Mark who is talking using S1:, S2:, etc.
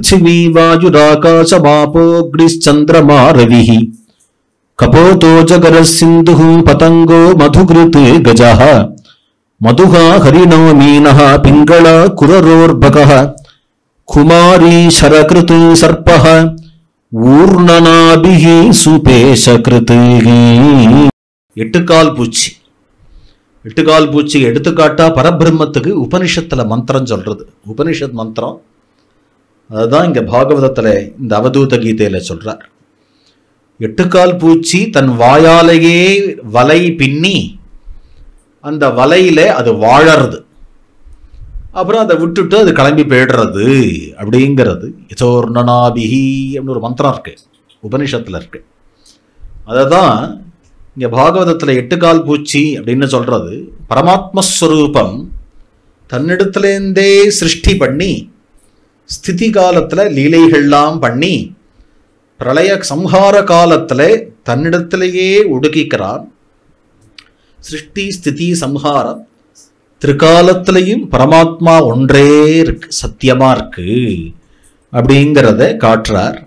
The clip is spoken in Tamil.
S1: பிருத்திவி வாயுராகாசமாபோக்னிச்சந்திரமா ரவிः கபோதோ ஜகர சிந்து பதங்கோ மதுகிருத் கஜः மதுகா ஹரிணோ மீனः பிங்களா குரரோர்பகः குமாரி சரகிருத் சர்ப்பः ஊர்ணநாபிஹி சுபேஷகிருத். எட்டுக்கால் பூச்சி. எட்டுக்கால் பூச்சி எடுத்துக்காட்டா பரபிரம்மத்துக்கு உபனிஷத்துல மந்திரம் சொல்றது. உபனிஷத் மந்திரம் அதுதான் இங்க பாகவதத்துல இந்த அவதூத கீதையில சொல்றார். எட்டுக்கால் பூச்சி தன் வாயாலேயே வலை பின்னி அந்த வலையில அது வாழறது, அப்புறம் அதை விட்டுட்டு அது கிளம்பி போயிடுறது அப்படிங்கிறது. யசோர்ணனாபிஹி அப்படின்னு ஒரு மந்திரம் இருக்கு, உபனிஷத்துல இருக்கு. அததான் இங்க பாகவதத்துல எட்டுக்கால் பூச்சி அப்படின்னு சொல்றது. பரமாத்மஸ்வரூபம் தன்னிடத்திலேருந்தே சிருஷ்டி பண்ணி ஸ்திதி காலத்துல லீலைகள்லாம் பண்ணி பிரளய சம்ஹார காலத்துல தன்னிடத்திலேயே ஒடுக்கிக்கிறான். சிருஷ்டி ஸ்திதி சம்ஹாரம் திரிகாலத்திலையும் பரமாத்மா ஒன்றே இருக்கு, சத்தியமா இருக்கு அப்படிங்கிறத காட்டுறார்.